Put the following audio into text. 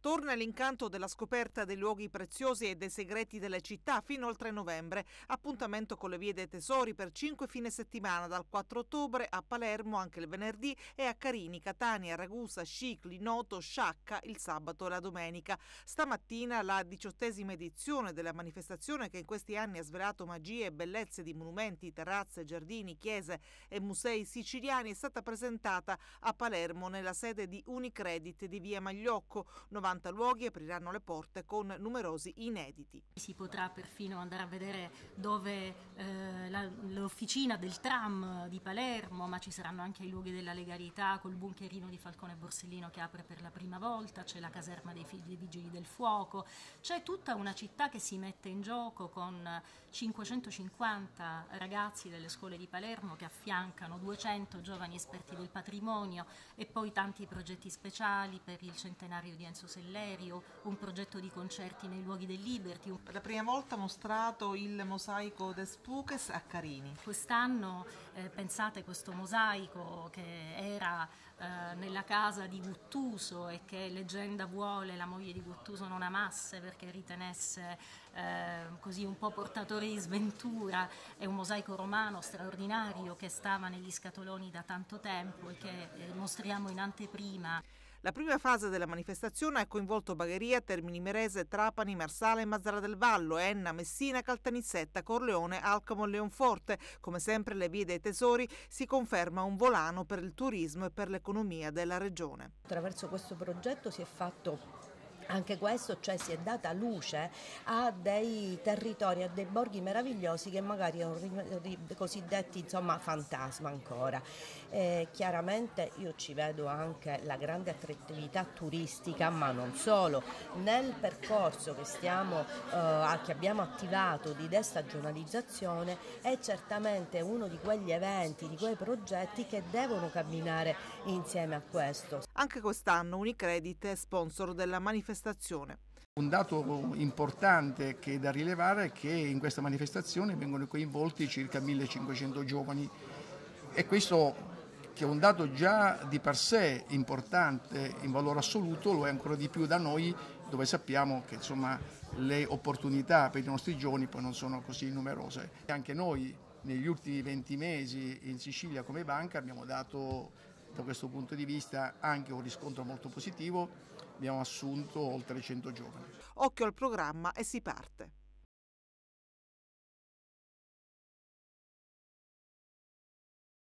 Torna l'incanto della scoperta dei luoghi preziosi e dei segreti delle città fino al 3 novembre. Appuntamento con le vie dei tesori per 5 fine settimana dal 4 ottobre a Palermo anche il venerdì e a Carini, Catania, Ragusa, Scicli, Noto, Sciacca il sabato e la domenica. Stamattina la 18ª edizione della manifestazione che in questi anni ha svelato magie e bellezze di monumenti, terrazze, giardini, chiese e musei siciliani è stata presentata a Palermo nella sede di Unicredit di via Magliocco. 90 luoghi apriranno le porte con numerosi inediti. Si potrà perfino andare a vedere dove l'officina del tram di Palermo, ma ci saranno anche i luoghi della legalità col bunkerino di Falcone e Borsellino che apre per la prima volta, c'è la caserma dei Vigili del Fuoco, c'è tutta una città che si mette in gioco con 550 ragazzi delle scuole di Palermo che affiancano 200 giovani esperti del patrimonio e poi tanti progetti speciali per il centenario di Enzo Sellerio, un progetto di concerti nei luoghi del Liberty. Per la prima volta ha mostrato il mosaico de Spukes a Carini. Quest'anno pensate questo mosaico che era nella casa di Guttuso e che leggenda vuole la moglie di Guttuso non amasse perché ritenesse così un po' portatore di sventura. È un mosaico romano straordinario che stava negli scatoloni da tanto tempo e che mostriamo in anteprima. La prima fase della manifestazione ha coinvolto Bagheria, Termini Imerese, Trapani, Marsala e Mazara del Vallo, Enna, Messina, Caltanissetta, Corleone, Alcamo e Leonforte. Come sempre le vie dei tesori si conferma un volano per il turismo e per l'economia della regione. Attraverso questo progetto si è fatto anche questo, cioè si è data luce a dei territori, a dei borghi meravigliosi che magari erano cosiddetti insomma fantasma ancora. Chiaramente io ci vedo anche la grande attrattività turistica, ma non solo. Nel percorso che abbiamo attivato di destagionalizzazione è certamente uno di quegli eventi, di quei progetti che devono camminare insieme a questo. Anche quest'anno Unicredit è sponsor della manifestazione. Un dato importante che è da rilevare è che in questa manifestazione vengono coinvolti circa 1500 giovani e questo, che è un dato già di per sé importante in valore assoluto, lo è ancora di più da noi, dove sappiamo che insomma le opportunità per i nostri giovani poi non sono così numerose. E anche noi negli ultimi 20 mesi in Sicilia come banca abbiamo dato da questo punto di vista anche un riscontro molto positivo, abbiamo assunto oltre 100 giovani. Occhio al programma e si parte.